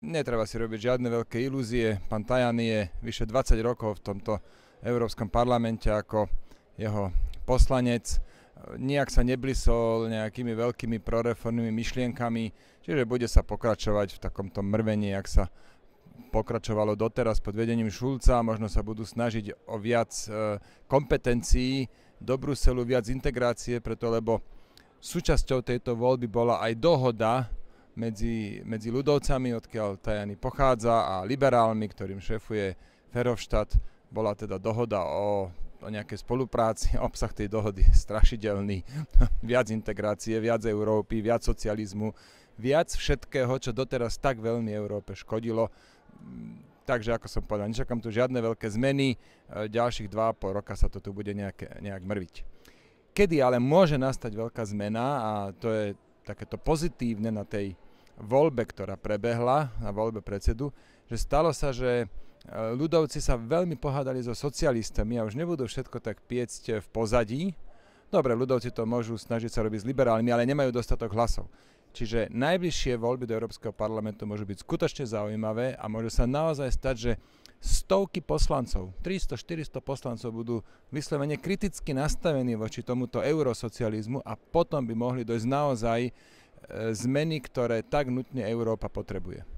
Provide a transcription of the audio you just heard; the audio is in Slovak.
Netreba si robiť žiadne veľké ilúzie. Pán Tajani je vyše 20 rokov v tomto Európskom parlamente ako jeho poslanec. Nijak sa neblisol nejakými veľkými proreformnými myšlienkami, čiže bude sa pokračovať v takomto mrvení, jak sa pokračovalo doteraz pod vedením Schulza. Možno sa budú snažiť o viac kompetencií do Bruselu, viac integrácie, lebo súčasťou tejto voľby bola aj dohoda medzi ľudovcami, odkiaľ Tajani pochádza, a liberálmi, ktorým šéfuje Verhofstadt. Bola teda dohoda o nejakej spolupráci. Obsah tej dohody je strašidelný. Viac integrácie, viac Európy, viac socializmu, viac všetkého, čo doteraz tak veľmi Európe škodilo. Takže, ako som povedal, nečakám tu žiadne veľké zmeny. Ďalších 2,5 roka sa to tu bude nejak mrviť. Kedy ale môže nastať veľká zmena, a to je takéto pozitívne na tej voľbe, ktorá prebehla, na voľbe predsedu, že stalo sa, že ľudovci sa veľmi pohádali so socialistami a už nebudú všetko tak piecť v pozadí. Dobre, ľudovci to môžu snažiť sa robiť s liberálmi, ale nemajú dostatok hlasov. Čiže najbližšie voľby do Európskeho parlamentu môžu byť skutočne zaujímavé a môže sa naozaj stať, že stovky poslancov, 300-400 poslancov budú vyslovene kriticky nastavení voči tomuto eurosocializmu a potom by mohli dojsť naozaj zmeny, ktoré tak nutne Európa potrebuje.